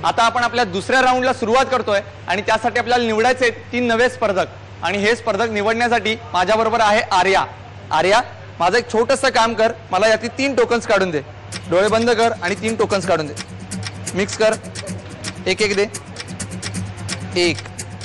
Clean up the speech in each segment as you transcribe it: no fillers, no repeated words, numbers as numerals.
आता आपण आपल्या दुसऱ्या राऊंडला सुरुवात करतोय आणि त्यासाठी आपल्याला निवडायचे 3 नवे स्पर्धक आणि हे स्पर्धक निवडण्यासाठी माझ्याबरोबर आहे आर्या। आर्या, माझं एक छोटंसं काम कर, मला यातील 3 टोकन्स काढून दे। डोळे बंद कर आणि 3 टोकन्स काढून दे। मिक्स कर, एक एक दे। 1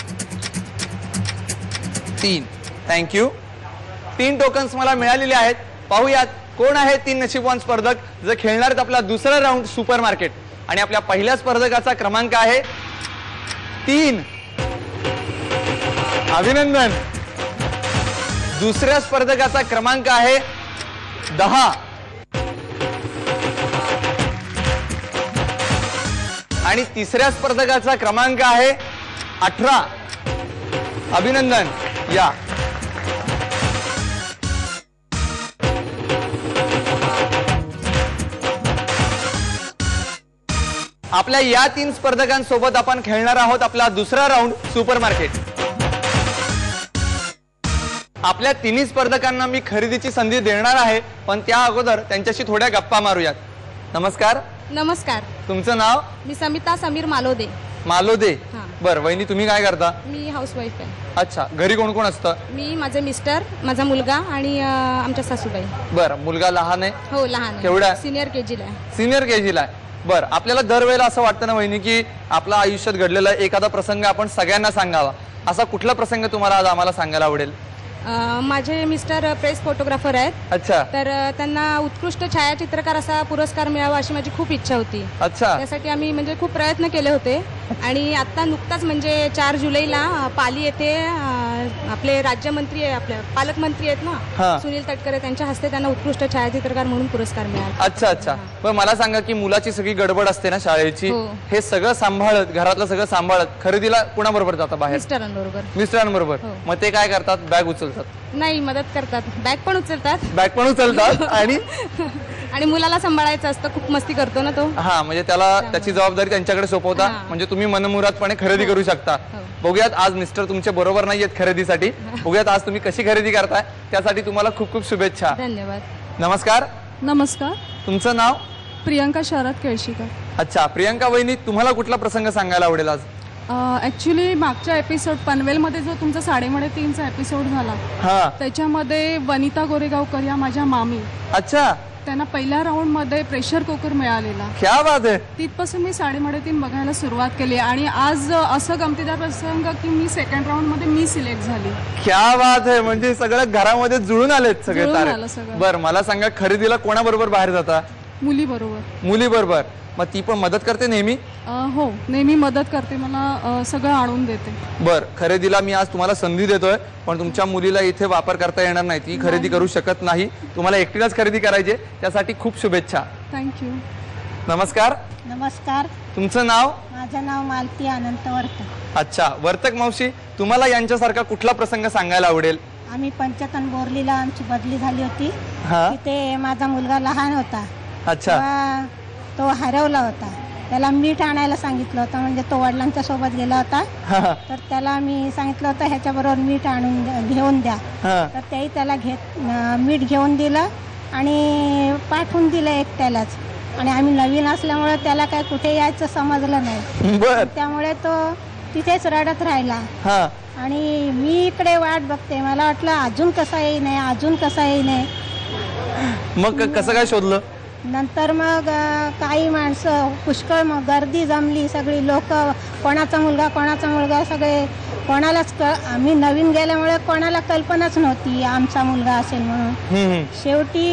3, थँक्यू। 3 टोकन्स मला मिळालेले आहेत। पाहूयात कोण आहे 3 नशीबवान स्पर्धक जे खेळणार आहेत आपला दुसरा राऊंड सुपर मार्केट। आणि आपल्या पहिल्या स्पर्धकाचा क्रमांक आहे 3। अभिनंदन। दुसऱ्या स्पर्धकाचा क्रमांक आहे 10 आणि तिसऱ्या स्पर्धकाचा क्रमांक आहे 18। अभिनंदन। या आपल्या या 3 स्पर्धकांसोबत आपण खेळणार आहोत आपला दुसरा राऊंड सुपर मार्केट। आपल्या 3 स्पर्धकांना मी खरेदीची संधी देणार आहे, पण त्या अगोदर त्यांच्याशी थोड्या गप्पा मारूयात। नमस्कार। नमस्कार। तुमचं नाव? मी समिता समीर मालोदे। मालोदे। बर, वहिनी तुम्ही काय करता? मी हाऊसवाईफ आहे। अच्छा, घरी कोण कोण असतं? मी, माझे मिस्टर, माझा मुलगा आणि आमच्या सासूबाई। बर, मुलगा लहान आहे? हो, लहान आहे। केवढा? सिनियर केजीला आहे। सिनियर केजीला आहे। बर, आपल्याला दरवेळेला असं वाटतं ना वहिनी की आपल्या आयुष्यात घडलेला एखादा प्रसंग आपण सगळ्यांना सांगावा, असा कुठला प्रसंग तुम्हाला आज आम्हाला सांगायला आवडेल? माझे मिस्टर प्रेस फोटोग्राफर आहेत। अच्छा। तर त्यांना उत्कृष्ट छायाचित्रकार असा पुरस्कार मिळावा अशी माझी खूप इच्छा होती। अच्छा। त्यासाठी आम्ही म्हणजे खूप प्रयत्न केले होते आणि आता नुकताच म्हणजे 4 जुलैला पाली येथे आपले राज्यमंत्री आहे, आपले पालकमंत्री आहेत ना सुनील तटकरे, त्यांच्या हस्ते त्यांना उत्कृष्ट छायाचित्रकार म्हणून पुरस्कार मिळाला। अच्छा अच्छा। पण मला सांगा की मुलाची सगळी गडबड असते ना शाळेची, हे सगळं सांभाळत, घरातलं सगळं सांभाळत खरेदीला कुणाबरोबर जाता बाहेर? मिस्टरांबरोबर। मिस्टरांबरोबर। मग ते काय करतात? बॅग उचलतात? नाही, मदत करतात, बॅग पण उचलतात। बॅग पण उचलतात आणि आणि मुलाला सांभाळायचं असतं, खूप मस्ती करतो ना तो। हा, म्हणजे त्याला त्याची जबाबदारी त्यांच्याकडे सोपवता, म्हणजे तुम्ही मनमुरादपणे खरेदी करू शकता। बघूयात आज मिस्टर तुमच्या बरोबर नाहीयेत खरेदीसाठी, बघूयात आज तुम्ही कशी खरेदी करताय, त्यासाठी तुम्हाला खूप खूप शुभेच्छा। धन्यवाद। नमस्कार। नमस्कार। तुमचं नाव? प्रियंका शरद केळशीकर। अच्छा, प्रियंका वहिनी, तुम्हाला कुठला प्रसंग सांगायला आवडेल आज? ऍक्च्युली मागच्या एपिसोड पनवेलमध्ये जो तुमचा 3:30चा एपिसोड झाला, त्याच्यामध्ये वनिता गोरेगावकर या माझ्या मामी, अच्छा, त्यांना पहिल्या राऊंड मध्ये प्रेशर कुकर मिळालेला। क्या बात आहे। तिथपासून मी 3:30 बघायला सुरुवात केली आणि आज असं गमतीदार प्रसंग की मी सेकंड राऊंड मध्ये मी सिलेक्ट झाली। क्या बात आहे, म्हणजे सगळं घरामध्ये जुळून आलेत सगळे तारे। बर, मला सांगा खरेदीला कोणाबरोबर बाहेर जाता? मुली बरोबर। मुली बरोबर। मग ती पण मदत करते नेहमी? हो, नेहमी मदत करते, मला सगळं आणून देते। बर, खरेदीला मी आज तुम्हाला संधी देतोय, पण तुमच्या मुलीला इथे वापर करता येणार नाही, ती खरेदी करू शकत नाही, तुम्हाला एकटीलाच खरेदी करायची, त्यासाठी खूप शुभेच्छा। थँक्यू। नमस्कार। नमस्कार। तुमचं नाव? माझं नाव मालती अनंत वर्तक। अच्छा, वर्तक मावशी, तुम्हाला यांच्यासारखा कुठला प्रसंग सांगायला आवडेल? आम्ही पंचतन बोरलीला आमची बदली झाली होती, तिथे माझा मुलगा लहान होता। अच्छा। तो हरवला होता, त्याला मीठ आणायला सांगितलं होतं, म्हणजे तो वडिलांच्या सोबत गेला होता, तर त्याला मी सांगितलं होतं ह्याच्याबरोबर मीठ आणून घेऊन द्या, तर तेही त्याला मीठ घेऊन दिलं आणि पाठवून दिलं एकट्यालाच। आणि आम्ही नवीन असल्यामुळे त्याला काय कुठे यायचं समजलं नाही, त्यामुळे तो तिथेच रडत राहिला आणि मी इकडे वाट बघते, मला वाटलं अजून कसा येई नाही, अजून कसा येई नाही। मग कसं काय शोधलं? नंतर मग काही माणसं पुष्कळ, मग गर्दी जमली, सगळी लोक, कोणाचा मुलगा सगळे, कोणालाच आम्ही नवीन गेल्यामुळे कोणाला कल्पनाच नव्हती आमचा मुलगा असेल म्हणून। शेवटी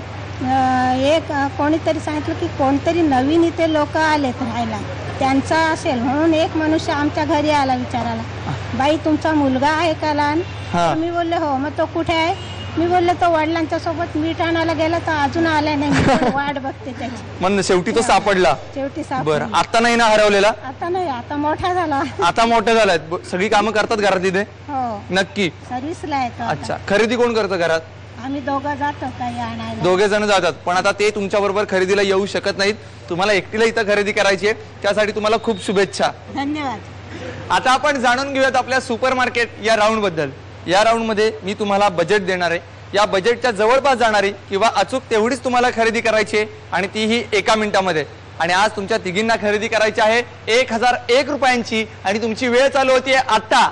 एक कोणीतरी सांगितलं की कोणतरी नवीन इथे लोक आलेत राहायला, त्यांचा असेल म्हणून एक मनुष्य आमच्या घरी आला विचारायला, बाई तुमचा मुलगा आहे का लहान? मी बोलले हो। मग तो कुठे आहे? मी बोलले तो वडिलांच्या सोबत मीठ आणायला गेला, तर अजून आला नाही, वाट बघते त्याची। मग शेवटी तो सापडला? शेवटी सापडला। बरं, आता नाही ना हरवलेला? आता नाही, आता मोठा झाला। आता मोठे झालाय, सगळी कामं करतात घरात इथे? हो, नक्की। सर्व्हिसला आहे तो। अच्छा, खरेदी कोण करतं घरात? आम्ही दोघं जातो काही आणायला। दोघे जण जातात, पण आता ते तुमच्या बरोबर खरेदीला येऊ शकत नाहीत, तुम्हाला एकटीला इथं खरेदी करायची आहे, त्यासाठी तुम्हाला खूप शुभेच्छा। धन्यवाद। आता आपण जाणून घेऊयात आपल्या सुपर मार्केट या राऊंड बद्दल। या राऊंड मध्ये मी तुम्हाला बजेट देणार आहे, या बजेटच्या जवळपास जाणारी किंवा अचूक तेवढीच तुम्हाला खरेदी करायची आहे आणि तीही 1 मिनिटामध्ये। आणि आज तुमच्या तिघींना खरेदी करायची आहे 1001 रुपयांची आणि तुमची वेळ चालू होतीये आता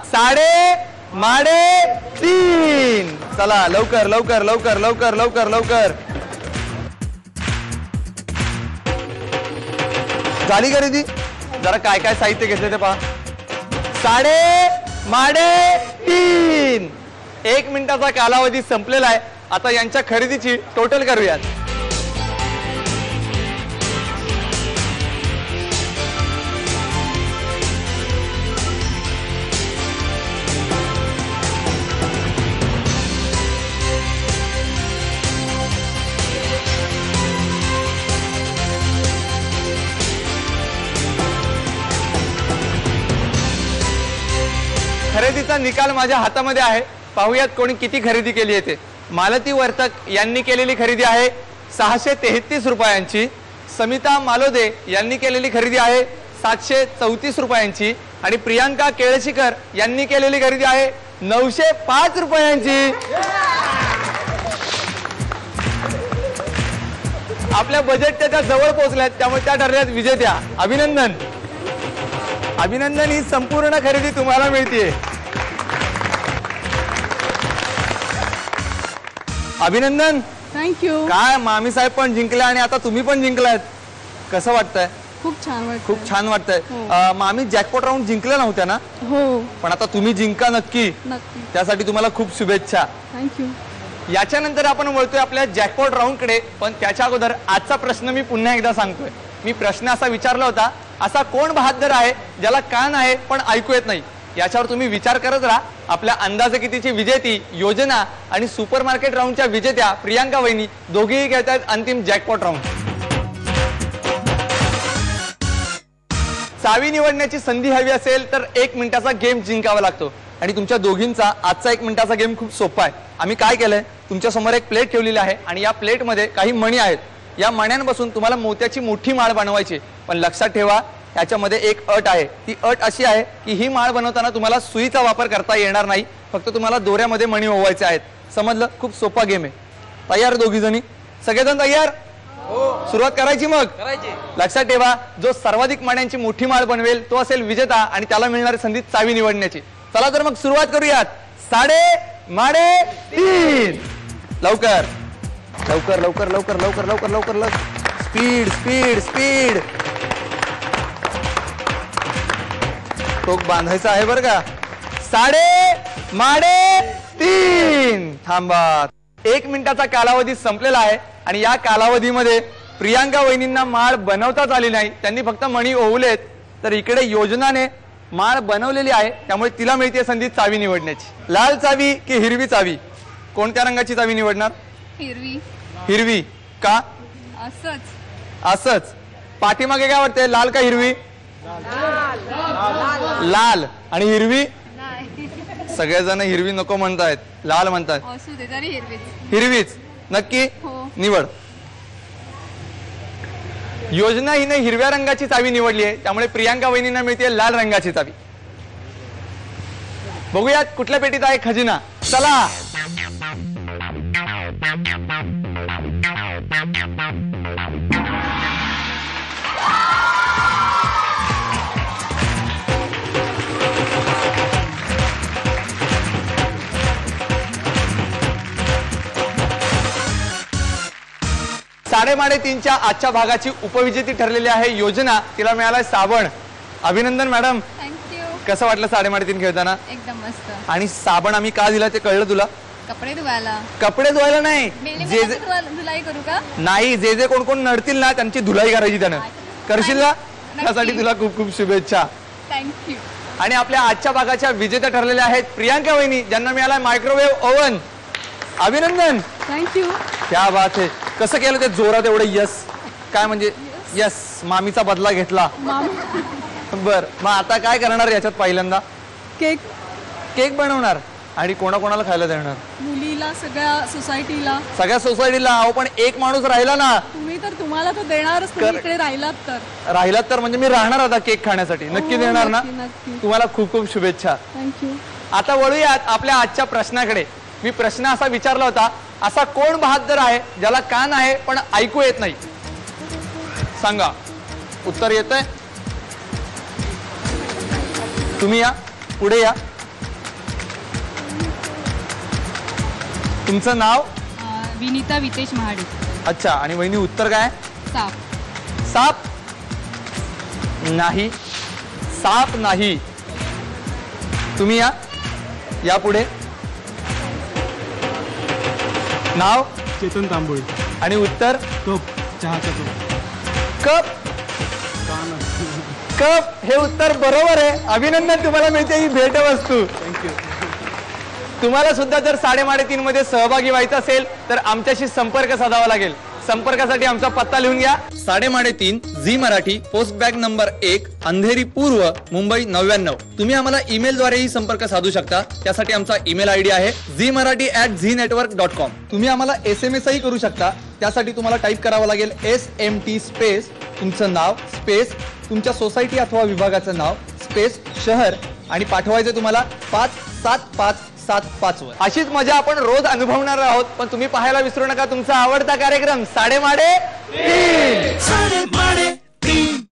3:30. चला लवकर लवकर लवकर लवकर लवकर लवकर. झाली खरेदी? जरा काय काय साहित्य घेतले ते पहा. 3:30. 1 मिनिटाचा कालावधी संपलेला आहे. आता यांच्या खरेदीची टोटल करूयात. खरेदीचा निकाल माझ्या हातामध्ये आहे. पाहूयात कोणी किती खरेदी केली आहे ते. मालती वर्तक यांनी केलेली खरेदी आहे 633 रुपयांची. समिता मालोदे यांनी केलेली खरेदी आहे 734 रुपयांची आणि प्रियांका केळशीकर यांनी केलेली खरेदी आहे 905 रुपयांची. आपल्या बजेटच्या त्या जवळ पोहोचल्यात त्यामुळे त्या ठरल्यात विजेत्या. अभिनंदन अभिनंदन. ही संपूर्ण खरेदी तुम्हाला मिळते. अभिनंदन. थँक्यू. काय मामी साहेब पण जिंकल्या आणि आता तुम्ही पण जिंकलायत. कसं वाटतंय? खूप छान वाटतं. खूप छान वाटतंय. मामी जॅकपॉट राऊंड जिंकल्या नव्हत्या ना? हो पण आता तुम्ही जिंका नक्की. नक्की. त्यासाठी तुम्हाला खूप शुभेच्छा. थँक्यू. याच्यानंतर आपण वळतोय आपल्या जॅकपॉट राऊंड कडे. पण त्याच्या अगोदर आजचा प्रश्न मी पुन्हा एकदा सांगतोय. मी प्रश्न असा विचारला होता, असा कोण बहादर आहे ज्याला कान आहे पण ऐकू येत नाही? याच्यावर तुम्ही विचार करत राहा. आपल्या अंदाजे कितीची विजेती योजना आणि सुपरमार्केट राऊंडच्या विजेत्या प्रियांका वहिनी दोघेही खेळत आहेत अंतिम जॅकपॉट राऊंड. चावी निवडण्याची संधी हवी असेल तर 1 मिनिटाचा गेम जिंकावा लागतो आणि तुमच्या दोघींचा आजचा 1 मिनिटाचा गेम खूप सोपा आहे. आम्ही काय केलंय, तुमच्या समोर एक प्लेट ठेवलेली आहे आणि या प्लेटमध्ये काही मणी आहेत. या मण्यांपासून तुम्हाला मोत्याची मोठी माळ बनवायची. पण लक्षात ठेवा, याच्यामध्ये एक अट आहे. ती अट अशी आहे की ही माळ बनवताना तुम्हाला सुईचा वापर करता येणार नाही. फक्त तुम्हाला दोऱ्यामध्ये मणी ओवायचे आहेत. समजलं? खूप सोपा गेम आहे. तयार दोघी जणी? सगळेजण तयार? सुरुवात करायची मग. लक्षात ठेवा, जो सर्वाधिक मण्यांची मोठी माळ बनवेल तो असेल विजेता आणि त्याला मिळणारी संधी चावी निवडण्याची. चला तर मग सुरुवात करूयात. 3:30. लवकर लवकर लवकर लवकर लवकर लवकर लवकर लवकर. Speed speed speed. टोक बांधायचा आहे बरं का. 3:30. थांबा. 1 मिनिटाचा कालावधी संपलेला आहे आणि या कालावधीमध्ये प्रियांका वहिनींना माळ बनवताच आली नाही. त्यांनी फक्त मणी ओवलेत. तर इकडे योजनाने माळ बनवलेली आहे त्यामुळे तिला मिळते संधी चावी निवडण्याची. लाल चावी की हिरवी चावी? कोणत्या रंगाची चावी निवडणार? हिरवी. हिरवी का? असंच. असंच. पाठीमागे काय वाटतंय, लाल का हिरवी? लाल. आणि हिरवी? सगळेजण हिरवी नको म्हणतायत, लाल म्हणतायत. हिरवीच नक्की? निवड. योजना हिने हिरव्या रंगाची चावी निवडली आहे त्यामुळे प्रियांका वहिनींना मिळते लाल रंगाची चावी. बघूयात कुठल्या पेटीत आहे खजिना. चला. साडेमाडेतीनच्या आजच्या भागाची उपविजेती ठरलेली आहे योजना. तिला मिळालाय साबण. अभिनंदन मॅडम. थँक्यू. कसं वाटलं 3:30 खेळताना? एकदम मस्त. आणि साबण आम्ही का दिला ते कळलं तुला? कपडे धुवायला. कपडे धुवायला नाही, जे धुलाई करू का? नाही, जे जे कोण कोण नडतील ना त्यांची धुलाई करायची त्यानं. करशील ना? त्यासाठी तुला खूप खूप शुभेच्छा. थँक्यू. आणि आपल्या आजच्या भागाच्या विजेत्या ठरलेल्या आहेत प्रियांका वहिनी ज्यांना मिळाला मायक्रोवेव्ह ओव्हन. अभिनंदन. थँक्यू. क्या बात आहे. कसं केलं ते जोरात एवढं? यस. काय म्हणजे? यस. मामीचा बदला घेतला. बर, मग आता काय करणार याच्यात? पहिल्यांदा केक. केक बनवणार आणि कोणाकोणाला खायला देणार? मुलीला, सगळ्या सोसायटीला. सगळ्या सोसायटीला. अहो पण एक माणूस राहिला ना. तुम्ही तर तुम्हाला तर देणारच. इकडे राहिलात तर. राहिलात तर म्हणजे मी राहणार आता केक खाण्यासाठी. नक्की देणार ना? नक्की. तुम्हाला खूप खूप शुभेच्छा. थँक्यू. आता वळूयात आपल्या आजच्या प्रश्नाकडे. मी प्रश्न असा विचारला होता, असा कोण बहादर आहे ज्याला कान आहे पण ऐकू येत नाही? सांगा. उत्तर येतंय? तुम्ही या, पुढे या. तुमचं नाव? विनीता वितेश महाडिक. अच्छा, आणि वहिनी उत्तर काय? साप. साप नाही, साप नाही. तुम्ही या, या पुढे. नाव? चेतन तांबोळी. आणि उत्तर? कप, चहाचा कप. कप. कप हे उत्तर बरोबर आहे. अभिनंदन, तुम्हाला मिळते ही भेटवस्तू. थँक्यू. तुम्हाला सुद्धा जर 3:30 मध्ये सहभागी व्हायचं असेल तर आमच्याशी संपर्क साधावा लागेल. संपर्कासाठी आमचा पत्ता लिहून घ्या. 3:30 Zee Marathi, post bag number 1, Andheri पूर्व, मुंबई 99. तुम्ही आम्हाला ईमेलद्वारेही संपर्क साधू शकता. त्यासाठी आमचा ईमेल आयडी आहे zmarathi@znetwork.com. तुम्ही आम्हाला SMS ही करू शकता. त्यासाठी तुम्हाला टाईप करावं लागेल SMT स्पेस तुमचं नाव स्पेस तुमच्या सोसायटी अथवा विभागाचं नाव स्पेस शहर आणि पाठवायचं तुम्हाला 57575 वर. अशीच मजा आपण रोज अनुभवणार आहोत. पण तुम्ही पाहायला विसरू नका तुमचा आवडता कार्यक्रम 3:30.